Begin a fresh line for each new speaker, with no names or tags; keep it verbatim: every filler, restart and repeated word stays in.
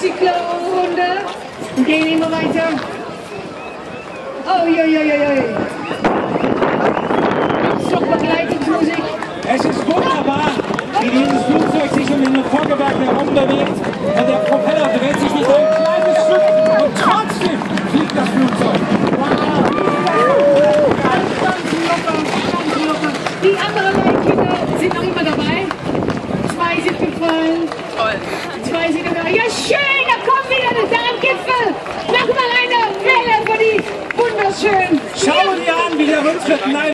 Cyclo-Runde und gehen immer weiter. Oh, jo, jo, jo, jo. Begleitungsmusik.
Es ist wunderbar, wie dieses Flugzeug sich um den Vorgewerk herum bewegt und der Propeller dreht sich nicht ein kleines Stück und trotzdem fliegt das Flugzeug.
Ganz, ganz locker, ganz locker. Die anderen beiden Kinder sind noch immer dabei. Zwei sind gefallen.
Toll.
Zwei sind dabei. Ja, schön, da kommt wieder da am Gipfel. Mach mal eine Welle für die wunderschön.
Schau dir an, wie der Rücktritt